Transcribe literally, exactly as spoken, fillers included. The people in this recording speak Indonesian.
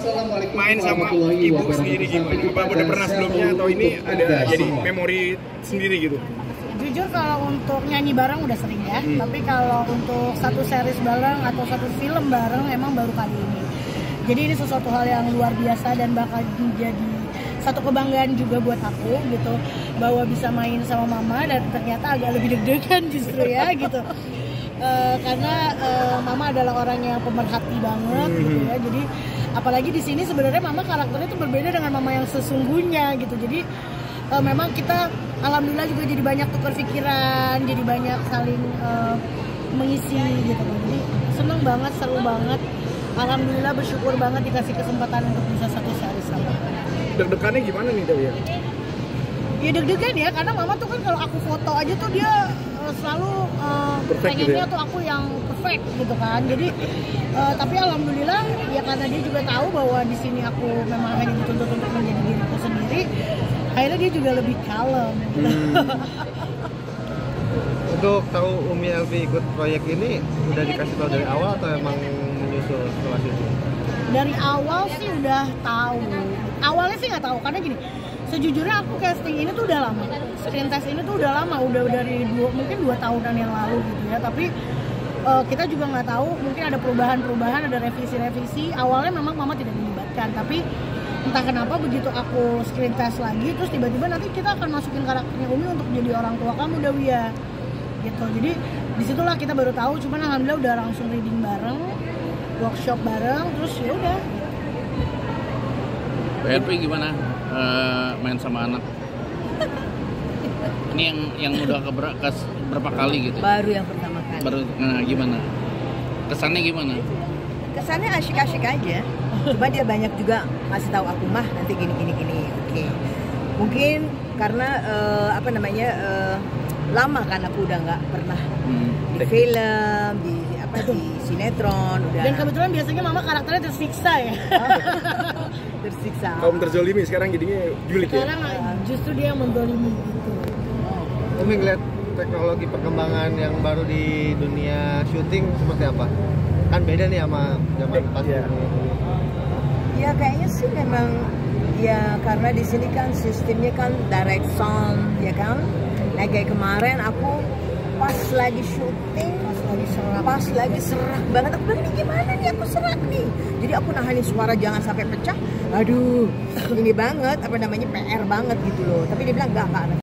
main sama ibu sendiri gimana? Apa udah pernah sebelumnya atau ini ada jadi memori sendiri gitu? Jujur kalau untuk nyanyi bareng udah sering ya, hmm. tapi kalau untuk satu series bareng atau satu film bareng emang baru kali ini. Jadi ini sesuatu hal yang luar biasa dan bakal menjadi satu kebanggaan juga buat aku gitu, bahwa bisa main sama mama dan ternyata agak lebih deg-degan justru ya gitu. Uh, karena uh, mama adalah orang yang pemerhati banget hmm. gitu ya. Jadi apalagi di sini sebenarnya mama karakternya itu berbeda dengan mama yang sesungguhnya gitu. Jadi uh, memang kita alhamdulillah juga jadi banyak tukar pikiran, jadi banyak saling uh, mengisi gitu. Jadi seneng banget, seru banget. Alhamdulillah bersyukur banget dikasih kesempatan untuk bisa satu series sama. Deg-degannya gimana nih Dewi ya? Ya deg-degan ya, karena mama tuh kan kalau aku foto aja tuh dia uh, selalu uh, pengennya gitu ya? Tuh aku yang perfect gitu kan. Jadi uh, tapi alhamdulillah ya karena dia juga tahu bahwa di sini aku memang hanya dituntut untuk menjadi diriku sendiri. Akhirnya dia juga lebih kalem. Hmm. Untuk tahu Umi Elvi ikut proyek ini udah dikasih tahu dari awal atau emang menyusul setelah itu? Dari awal sih udah tahu. Awalnya sih nggak tahu karena gini. Sejujurnya aku casting ini tuh udah lama, screen test ini tuh udah lama, udah dari dua, mungkin dua tahunan yang lalu gitu ya. Tapi uh, kita juga nggak tahu, mungkin ada perubahan-perubahan, ada revisi-revisi. Awalnya memang mama tidak dilibatkan, tapi entah kenapa begitu aku screen test lagi, terus tiba-tiba nanti kita akan masukin karakternya Umi untuk jadi orang tua kamu Dewi ya, gitu. Jadi disitulah kita baru tahu. Cuman alhamdulillah udah langsung reading bareng, workshop bareng, terus ya udah. B R P gimana? Uh, main sama anak ini yang yang udah keberapa berapa kali gitu? Baru yang pertama kali. Baru, nah gimana? Kesannya gimana? Kesannya asyik-asyik aja. Cuma dia banyak juga ngasih tahu aku mah nanti gini gini gini. Oke. Okay. Mungkin karena uh, apa namanya uh, lama kan aku udah nggak pernah hmm. di film, di apa di sinetron udah. Dan kebetulan biasanya mama karakternya tersiksa ya. Tersiksa. Kaum terzolimi sekarang jadinya Julik ya? Sekarang justru dia yang menzolimi gitu. Umi ngeliat teknologi perkembangan yang baru di dunia syuting seperti apa? Kan beda nih sama zaman pas ya. Ya kayaknya sih memang ya karena di sini kan sistemnya kan direct sound ya kan. Nah kayak kemarin aku pas lagi syuting, pas lagi serak, pas lagi serak banget. Aku bilang ini gimana nih aku serak nih. Jadi aku nahanin suara jangan sampai pecah. Aduh, ini banget apa namanya P R banget gitu loh. Tapi dia bilang enggak enggak.